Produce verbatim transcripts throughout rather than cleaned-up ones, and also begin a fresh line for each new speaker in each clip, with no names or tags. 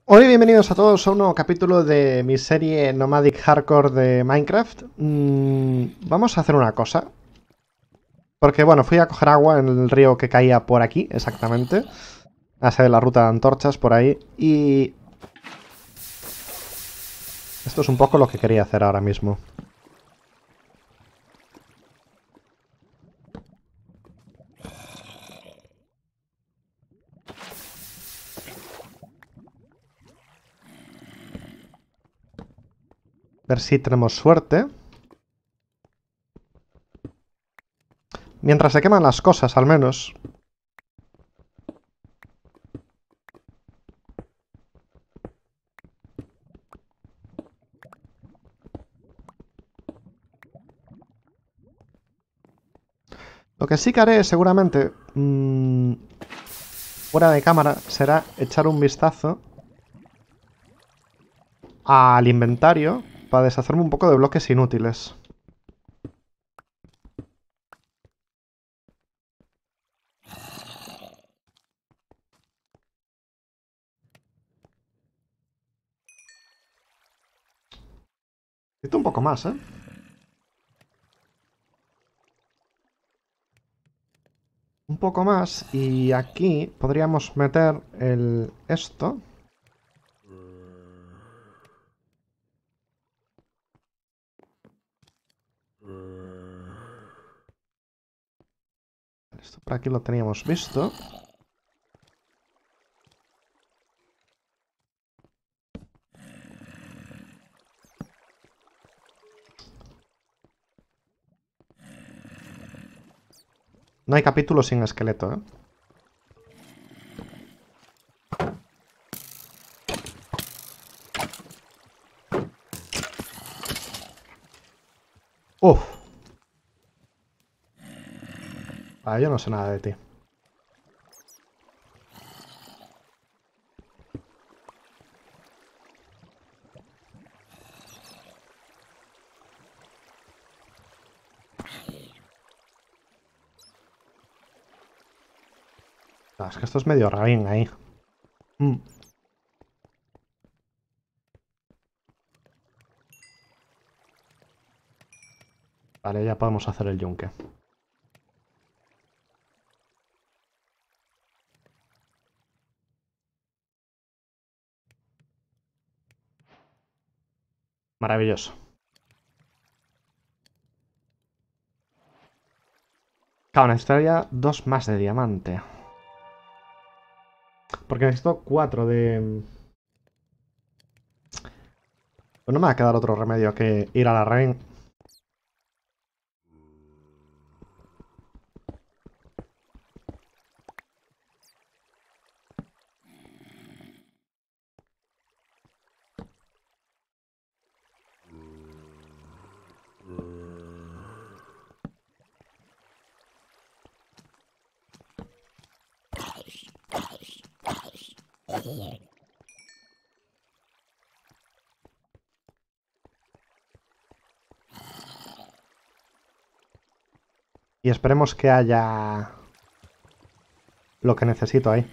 Hoy bienvenidos a todos a un nuevo capítulo de mi serie Nomadic Hardcore de Minecraft. Mm, vamos a hacer una cosa. Porque bueno, fui a coger agua en el río que caía por aquí, exactamente. Hacia la ruta de antorchas por ahí. Y esto es un poco lo que quería hacer ahora mismo. Ver si tenemos suerte. Mientras se queman las cosas, al menos. Lo que sí que haré, seguramente, mmm, fuera de cámara, será echar un vistazo al inventario para deshacerme un poco de bloques inútiles. Necesito un poco más, ¿eh? Un poco más y aquí podríamos meter el esto. Esto por aquí lo teníamos visto. No hay capítulo sin esqueleto, ¿eh? Uf. Ah, yo no sé nada de ti. Ah, es que esto es medio rabín ahí. Mm. Vale, ya podemos hacer el yunque. Maravilloso. Claro, necesitaría dos más de diamante. Porque necesito cuatro de... Pues no me va a quedar otro remedio que ir a la rain. Y esperemos que haya lo que necesito ahí.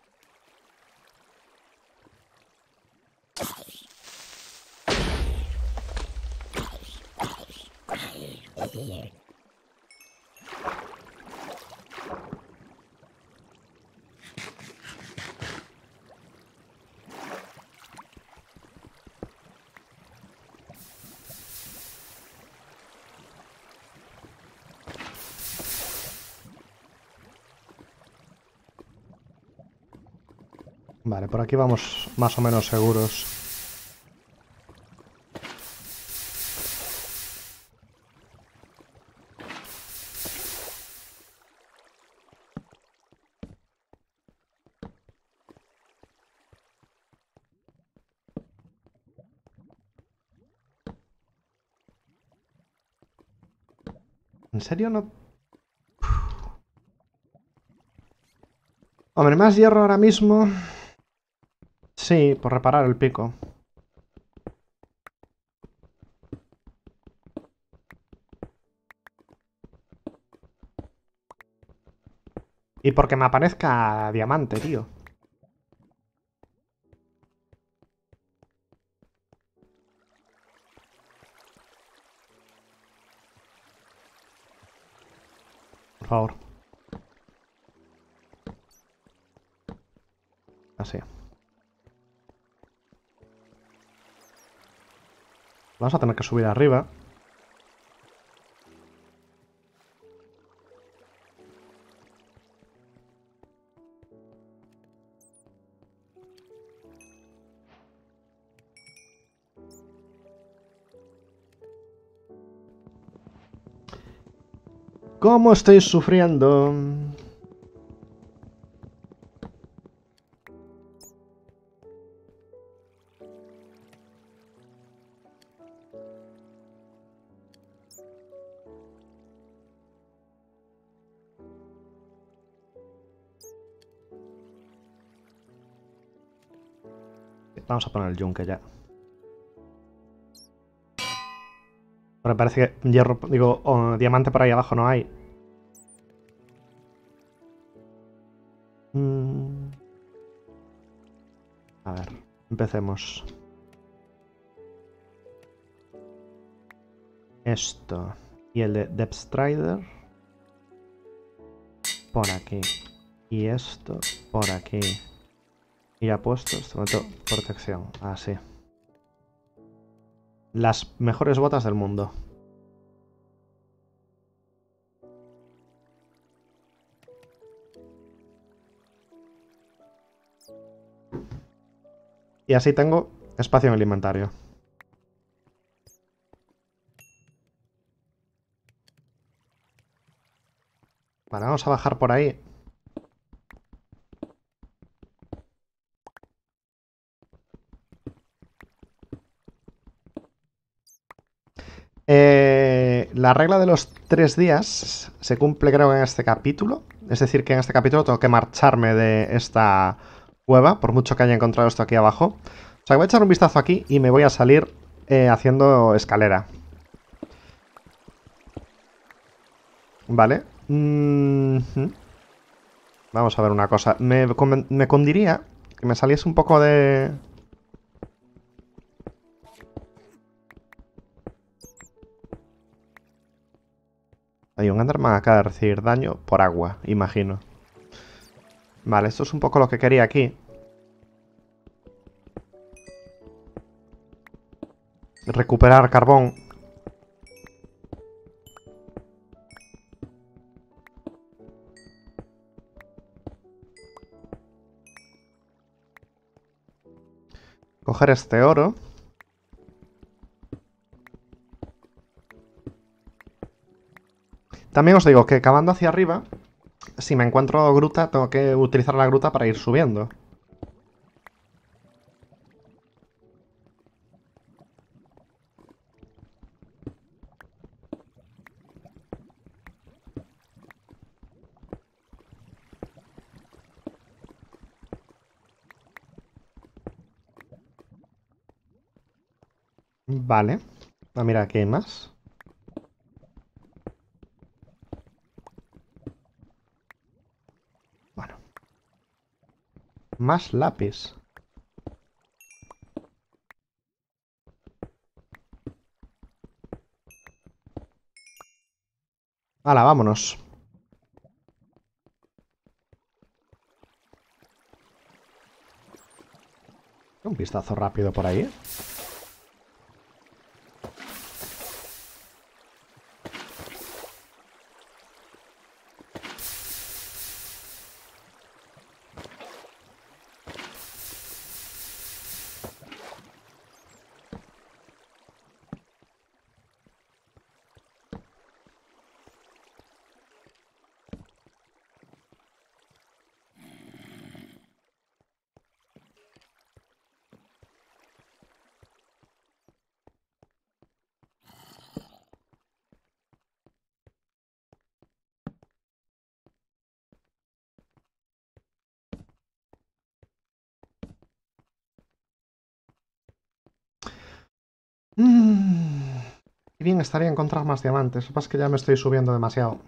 Vale, por aquí vamos más o menos seguros. ¿En serio no...? Hombre, más hierro ahora mismo... Sí, por reparar el pico. Y porque me aparezca diamante, tío. por favor. Así. Vamos a tener que subir arriba. ¿Cómo estoy sufriendo? Vamos a poner el yunque ya. Pero parece que hierro, digo, oh, diamante por ahí abajo no hay. Mm. A ver, empecemos. Esto. Y el de Depth Strider. Por aquí. Y esto por aquí. Y ya puesto, esto meto protección. Así. Las mejores botas del mundo. Y así tengo espacio en el inventario. Vale, vamos a bajar por ahí. Eh, la regla de los tres días se cumple creo en este capítulo. Es decir, que en este capítulo tengo que marcharme de esta cueva, por mucho que haya encontrado esto aquí abajo. O sea, que voy a echar un vistazo aquí y me voy a salir eh, haciendo escalera. Vale. Mm-hmm. Vamos a ver una cosa. Me, me condiría que me saliese un poco de... Hay un Enderman acaba de recibir daño por agua, imagino. Vale, esto es un poco lo que quería aquí. Recuperar carbón. Coger este oro. También os digo que cavando hacia arriba, si me encuentro gruta, tengo que utilizar la gruta para ir subiendo. Vale. Ah, mira, aquí hay más. Bueno. Más lápiz. Hala, vámonos. Un vistazo rápido por ahí. Mmm. Y bien, estaría encontrar más diamantes. Lo que pasa es que ya me estoy subiendo demasiado.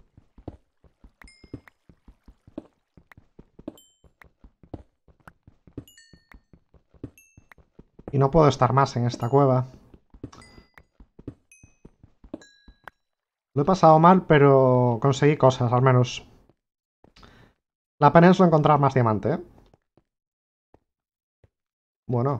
Y no puedo estar más en esta cueva. Lo he pasado mal, pero conseguí cosas, al menos. La pena es no encontrar más diamante, ¿eh? Bueno.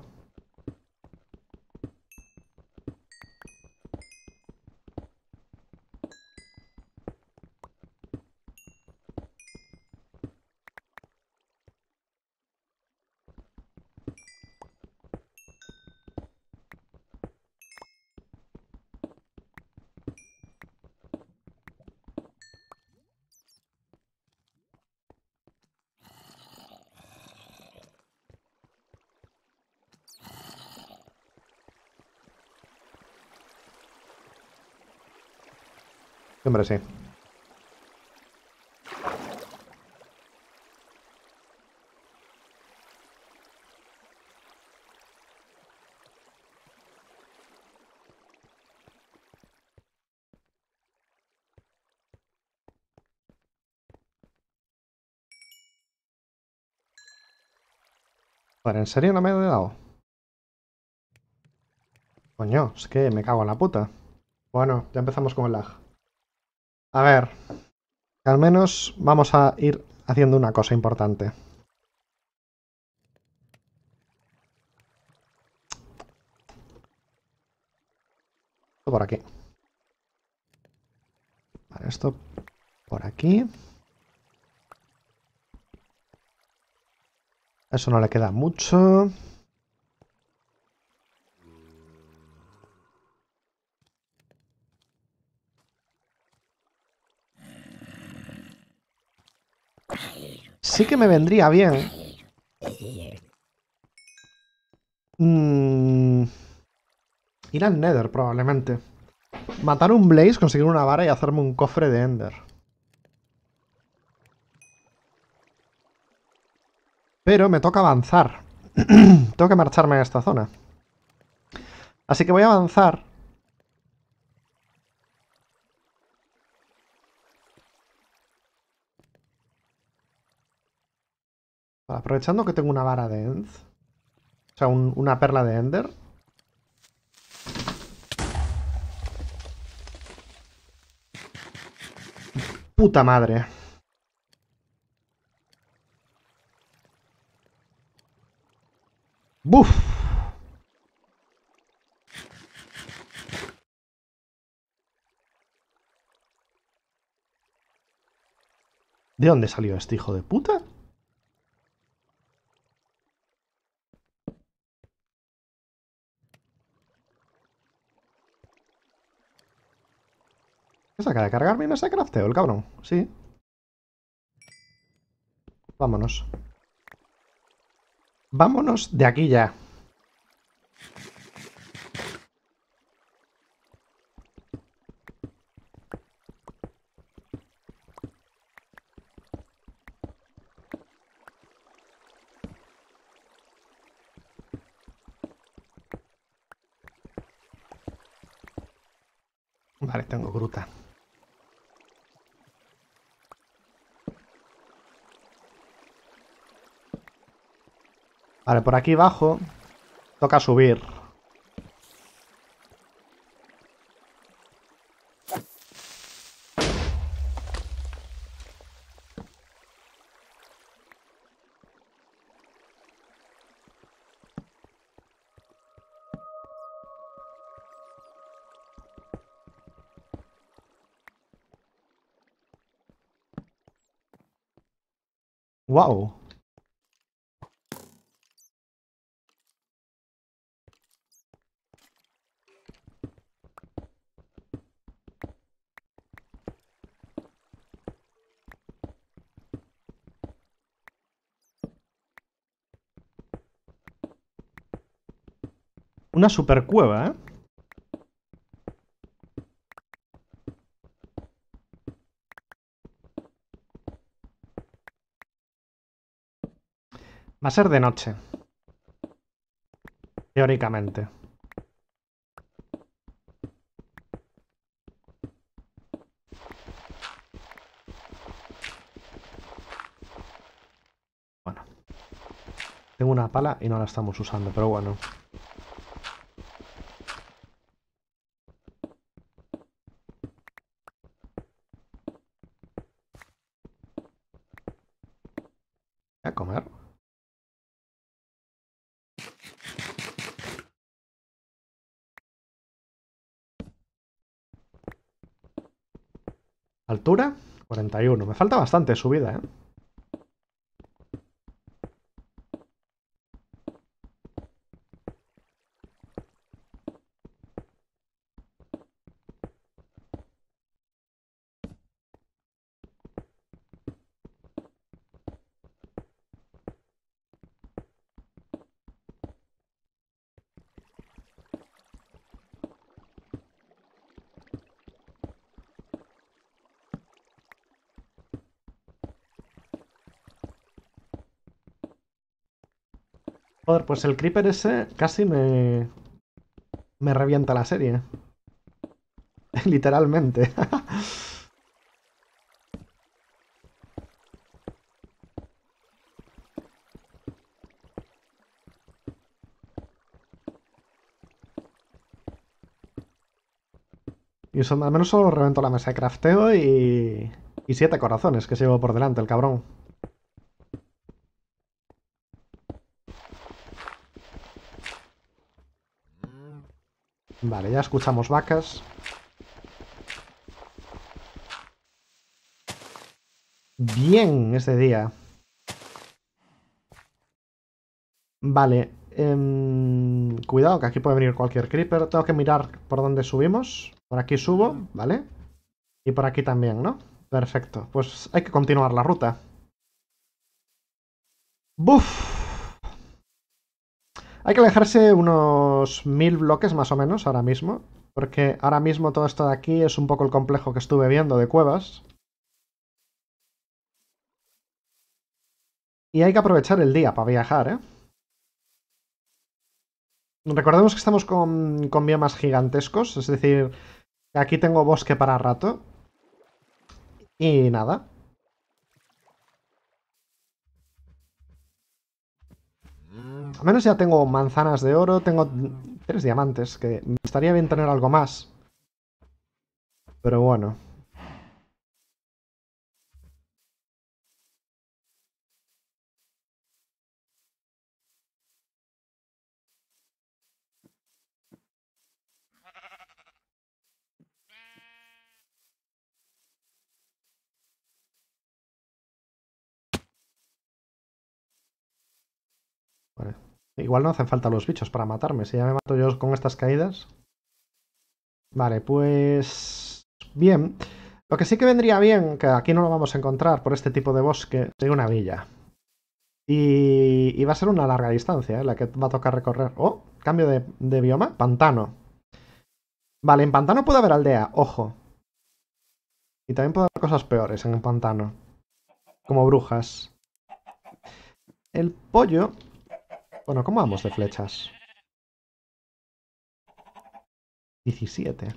Hombre, sí. Joder, ¿en serio no me he dado? Coño, es que me cago en la puta. Bueno, ya empezamos con el lag. A ver, al menos vamos a ir haciendo una cosa importante. Esto por aquí. Vale, esto por aquí. Eso no le queda mucho. Sí que me vendría bien. Mm, ir al Nether, probablemente. Matar un Blaze, conseguir una vara y hacerme un cofre de Ender. Pero me toca avanzar. Tengo que marcharme a esta zona. Así que voy a avanzar. Aprovechando que tengo una vara de End. O sea, un, una perla de Ender. Puta madre. ¡Buf! ¿De dónde salió este hijo de puta? ¿Qué saca de cargar mi mesa de crafteo, el cabrón? Sí. Vámonos. Vámonos de aquí ya. Vale, tengo gruta. Vale, por aquí abajo toca subir. ¡Wow! Una super cueva, ¿eh? Va a ser de noche. Teóricamente. Bueno. Tengo una pala y no la estamos usando, pero bueno. Altura, cuarenta y uno. Me falta bastante subida, ¿eh? Joder, pues el creeper ese casi me... me revienta la serie. Literalmente. Y eso, al menos solo reventó la mesa de crafteo y... y siete corazones que se llevó por delante el cabrón. Vale, ya escuchamos vacas. Bien, es de día. Vale. em, cuidado, que aquí puede venir cualquier creeper. Tengo que mirar por dónde subimos. Por aquí subo, ¿vale? Y por aquí también, ¿no? Perfecto. Pues hay que continuar la ruta. ¡Buf! Hay que alejarse unos mil bloques más o menos ahora mismo. Porque ahora mismo todo esto de aquí es un poco el complejo que estuve viendo de cuevas. Y hay que aprovechar el día para viajar, ¿eh? Recordemos que estamos con, con biomas gigantescos, es decir, aquí tengo bosque para rato. Y nada. Al menos ya tengo manzanas de oro, tengo tres diamantes, que me estaría bien tener algo más. Pero bueno. Vale. Igual no hacen falta los bichos para matarme, si ya me mato yo con estas caídas. Vale, pues... bien. Lo que sí que vendría bien, que aquí no lo vamos a encontrar por este tipo de bosque, sería una villa. Y, y va a ser una larga distancia, ¿eh? La que va a tocar recorrer. Oh, cambio de, de bioma. Pantano. Vale, en pantano puede haber aldea, ojo. Y también puede haber cosas peores en el pantano. Como brujas. El pollo... Bueno, ¿cómo vamos de flechas? diecisiete.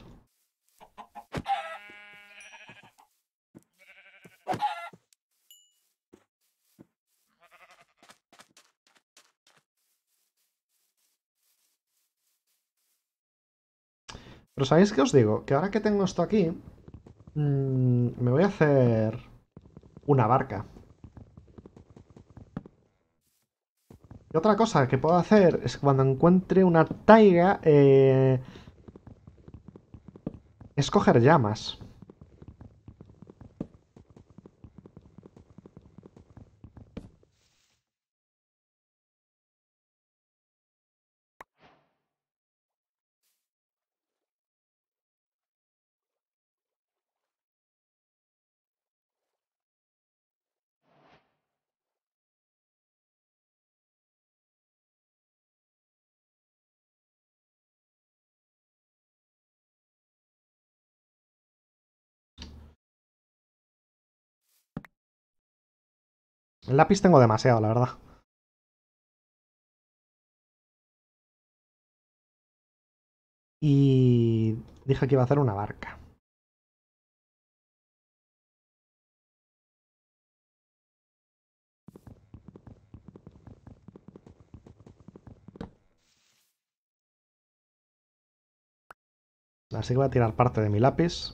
Pero ¿sabéis qué os digo? Que ahora que tengo esto aquí... Mmm, me voy a hacer... una barca. Y otra cosa que puedo hacer es cuando encuentre una taiga... Eh, es coger llamas. El lápiz tengo demasiado, la verdad. Y... dije que iba a hacer una barca. Así que voy a tirar parte de mi lápiz.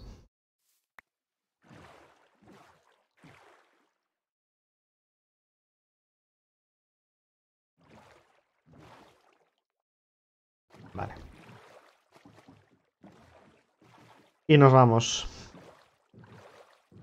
Vale. Y nos vamos.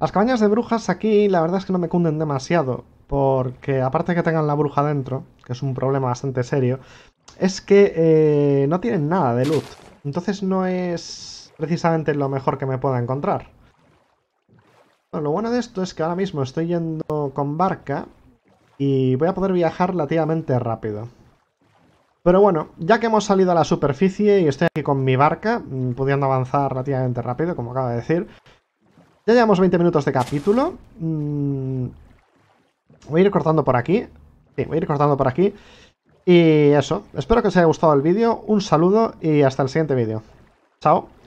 Las cabañas de brujas aquí la verdad es que no me cunden demasiado, porque aparte de que tengan la bruja dentro, que es un problema bastante serio, es que eh, no tienen nada de loot. Entonces no es precisamente lo mejor que me pueda encontrar. Bueno, lo bueno de esto es que ahora mismo estoy yendo con barca y voy a poder viajar relativamente rápido. Pero bueno, ya que hemos salido a la superficie y estoy aquí con mi barca, pudiendo avanzar relativamente rápido, como acabo de decir. Ya llevamos veinte minutos de capítulo. Mm, voy a ir cortando por aquí. Sí, voy a ir cortando por aquí. Y eso, espero que os haya gustado el vídeo. Un saludo y hasta el siguiente vídeo. Chao.